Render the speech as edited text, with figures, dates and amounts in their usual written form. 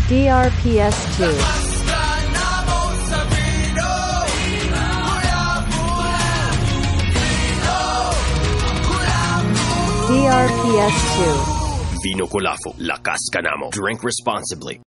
DRPS 2. DRPS 2. Vino Kulafu, lakas ka namo. Drink responsibly.